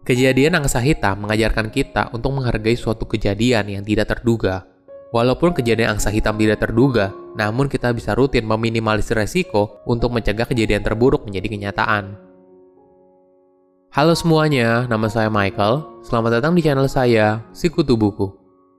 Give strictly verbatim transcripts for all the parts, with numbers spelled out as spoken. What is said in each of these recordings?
Kejadian angsa hitam mengajarkan kita untuk menghargai suatu kejadian yang tidak terduga. Walaupun kejadian angsa hitam tidak terduga, namun kita bisa rutin meminimalisir resiko untuk mencegah kejadian terburuk menjadi kenyataan. Halo semuanya, nama saya Michael. Selamat datang di channel saya, Sikutu Buku.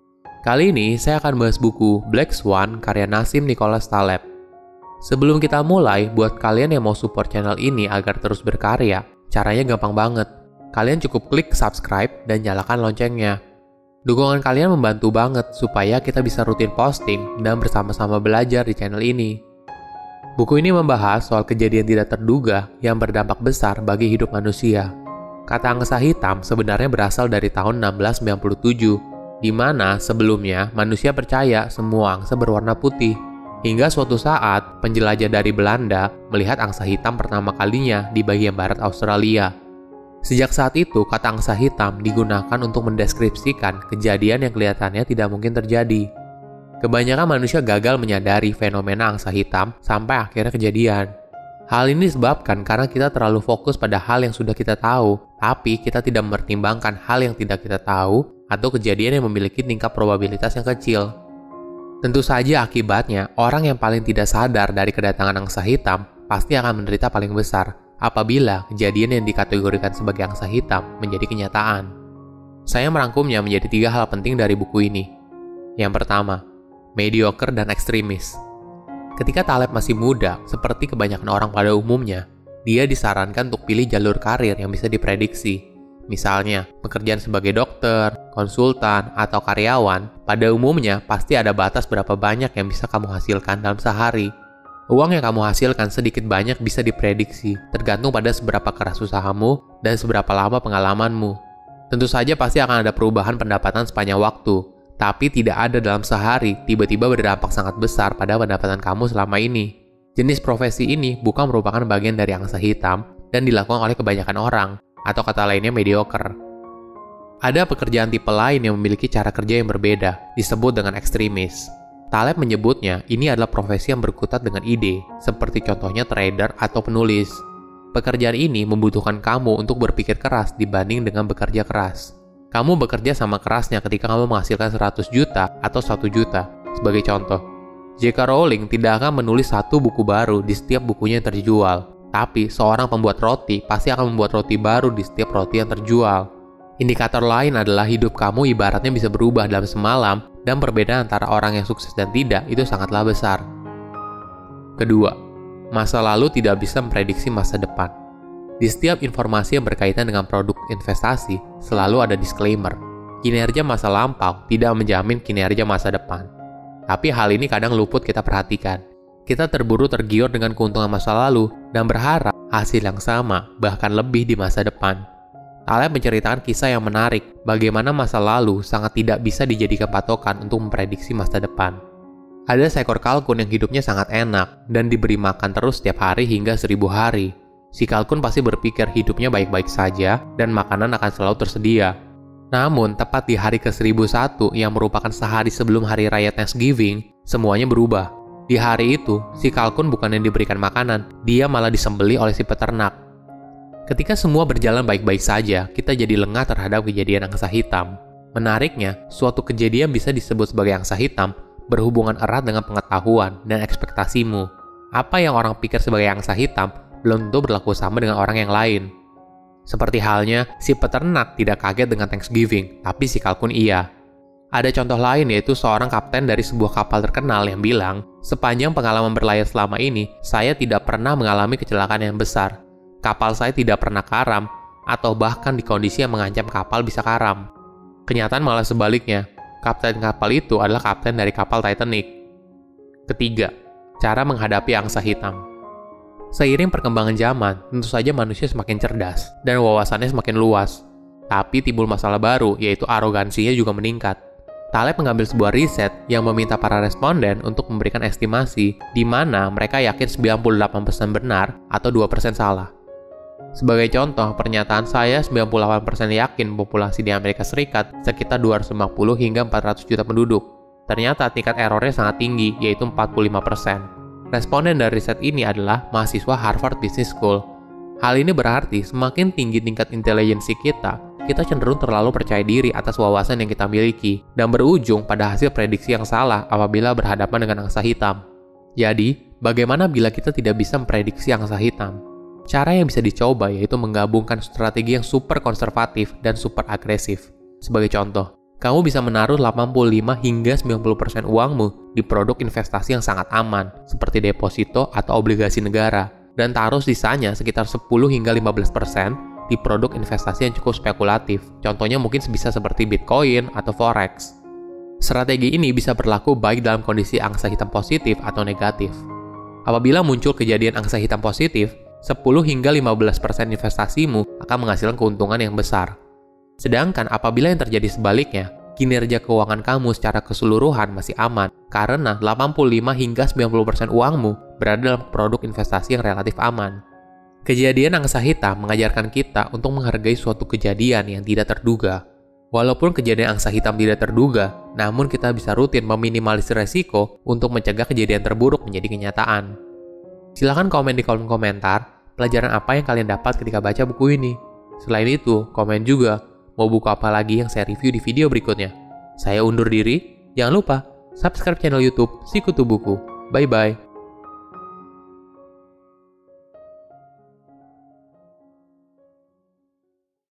Kali ini saya akan bahas buku Black Swan karya Nassim Nicholas Taleb. Sebelum kita mulai, buat kalian yang mau support channel ini agar terus berkarya, caranya gampang banget. Kalian cukup klik subscribe dan nyalakan loncengnya. Dukungan kalian membantu banget supaya kita bisa rutin posting dan bersama-sama belajar di channel ini. Buku ini membahas soal kejadian tidak terduga yang berdampak besar bagi hidup manusia. Kata angsa hitam sebenarnya berasal dari tahun enam belas sembilan puluh tujuh, di mana sebelumnya manusia percaya semua angsa berwarna putih. Hingga suatu saat, penjelajah dari Belanda melihat angsa hitam pertama kalinya di bagian barat Australia. Sejak saat itu, kata angsa hitam digunakan untuk mendeskripsikan kejadian yang kelihatannya tidak mungkin terjadi. Kebanyakan manusia gagal menyadari fenomena angsa hitam sampai akhirnya kejadian. Hal ini disebabkan karena kita terlalu fokus pada hal yang sudah kita tahu, tapi kita tidak mempertimbangkan hal yang tidak kita tahu atau kejadian yang memiliki tingkat probabilitas yang kecil. Tentu saja akibatnya, orang yang paling tidak sadar dari kedatangan angsa hitam pasti akan menderita paling besar apabila kejadian yang dikategorikan sebagai angsa hitam menjadi kenyataan. Saya merangkumnya menjadi tiga hal penting dari buku ini. Yang pertama, mediocre dan ekstremis. Ketika Taleb masih muda, seperti kebanyakan orang pada umumnya, dia disarankan untuk pilih jalur karir yang bisa diprediksi. Misalnya, pekerjaan sebagai dokter, konsultan, atau karyawan, pada umumnya pasti ada batas berapa banyak yang bisa kamu hasilkan dalam sehari. Uang yang kamu hasilkan sedikit banyak bisa diprediksi, tergantung pada seberapa keras usahamu dan seberapa lama pengalamanmu. Tentu saja pasti akan ada perubahan pendapatan sepanjang waktu, tapi tidak ada dalam sehari tiba-tiba berdampak sangat besar pada pendapatan kamu selama ini. Jenis profesi ini bukan merupakan bagian dari angsa hitam dan dilakukan oleh kebanyakan orang, atau kata lainnya mediocre. Ada pekerjaan tipe lain yang memiliki cara kerja yang berbeda, disebut dengan ekstremis. Taleb menyebutnya ini adalah profesi yang berkutat dengan ide, seperti contohnya trader atau penulis. Pekerjaan ini membutuhkan kamu untuk berpikir keras dibanding dengan bekerja keras. Kamu bekerja sama kerasnya ketika kamu menghasilkan seratus juta atau satu juta. Sebagai contoh, J K Rowling tidak akan menulis satu buku baru di setiap bukunya yang terjual. Tapi, seorang pembuat roti pasti akan membuat roti baru di setiap roti yang terjual. Indikator lain adalah hidup kamu ibaratnya bisa berubah dalam semalam dan perbedaan antara orang yang sukses dan tidak itu sangatlah besar. Kedua, masa lalu tidak bisa memprediksi masa depan. Di setiap informasi yang berkaitan dengan produk investasi, selalu ada disclaimer. Kinerja masa lampau tidak menjamin kinerja masa depan. Tapi hal ini kadang luput kita perhatikan. Kita terburu tergiur dengan keuntungan masa lalu dan berharap hasil yang sama, bahkan lebih di masa depan. Taleb menceritakan kisah yang menarik, bagaimana masa lalu sangat tidak bisa dijadikan patokan untuk memprediksi masa depan. Ada seekor kalkun yang hidupnya sangat enak dan diberi makan terus setiap hari hingga seribu hari. Si kalkun pasti berpikir hidupnya baik-baik saja dan makanan akan selalu tersedia. Namun, tepat di hari ke seribu satu yang merupakan sehari sebelum hari raya Thanksgiving, semuanya berubah. Di hari itu, si kalkun bukannya diberikan makanan, dia malah disembelih oleh si peternak. Ketika semua berjalan baik-baik saja, kita jadi lengah terhadap kejadian angsa hitam. Menariknya, suatu kejadian bisa disebut sebagai angsa hitam berhubungan erat dengan pengetahuan dan ekspektasimu. Apa yang orang pikir sebagai angsa hitam belum tentu berlaku sama dengan orang yang lain. Seperti halnya, si peternak tidak kaget dengan Thanksgiving, tapi si kalkun iya. Ada contoh lain yaitu seorang kapten dari sebuah kapal terkenal yang bilang, sepanjang pengalaman berlayar selama ini, saya tidak pernah mengalami kecelakaan yang besar. Kapal saya tidak pernah karam, atau bahkan di kondisi yang mengancam kapal bisa karam. Kenyataan malah sebaliknya, kapten kapal itu adalah kapten dari kapal Titanic. Ketiga, cara menghadapi angsa hitam. Seiring perkembangan zaman, tentu saja manusia semakin cerdas, dan wawasannya semakin luas. Tapi timbul masalah baru, yaitu arogansinya juga meningkat. Taleb mengambil sebuah riset yang meminta para responden untuk memberikan estimasi di mana mereka yakin sembilan puluh delapan persen benar atau dua persen salah. Sebagai contoh, pernyataan saya sembilan puluh delapan persen yakin populasi di Amerika Serikat sekitar dua ratus lima puluh hingga empat ratus juta penduduk. Ternyata tingkat errornya sangat tinggi, yaitu empat puluh lima persen. Responden dari riset ini adalah mahasiswa Harvard Business School. Hal ini berarti semakin tinggi tingkat intelijensi kita, kita cenderung terlalu percaya diri atas wawasan yang kita miliki, dan berujung pada hasil prediksi yang salah apabila berhadapan dengan angsa hitam. Jadi, bagaimana bila kita tidak bisa memprediksi angsa hitam? Cara yang bisa dicoba yaitu menggabungkan strategi yang super konservatif dan super agresif. Sebagai contoh, kamu bisa menaruh delapan puluh lima hingga sembilan puluh persen uangmu di produk investasi yang sangat aman, seperti deposito atau obligasi negara, dan taruh sisanya sekitar sepuluh hingga lima belas persen di produk investasi yang cukup spekulatif. Contohnya mungkin bisa seperti Bitcoin atau Forex. Strategi ini bisa berlaku baik dalam kondisi angsa hitam positif atau negatif. Apabila muncul kejadian angsa hitam positif, sepuluh hingga lima belas persen investasimu akan menghasilkan keuntungan yang besar. Sedangkan apabila yang terjadi sebaliknya, kinerja keuangan kamu secara keseluruhan masih aman karena delapan puluh lima hingga sembilan puluh persen uangmu berada dalam produk investasi yang relatif aman. Kejadian angsa hitam mengajarkan kita untuk menghargai suatu kejadian yang tidak terduga. Walaupun kejadian angsa hitam tidak terduga, namun kita bisa rutin meminimalisir resiko untuk mencegah kejadian terburuk menjadi kenyataan. Silahkan komen di kolom komentar pelajaran apa yang kalian dapat ketika baca buku ini. Selain itu, komen juga mau buku apa lagi yang saya review di video berikutnya. Saya undur diri, jangan lupa subscribe channel YouTube Sikutu Buku. Bye-bye.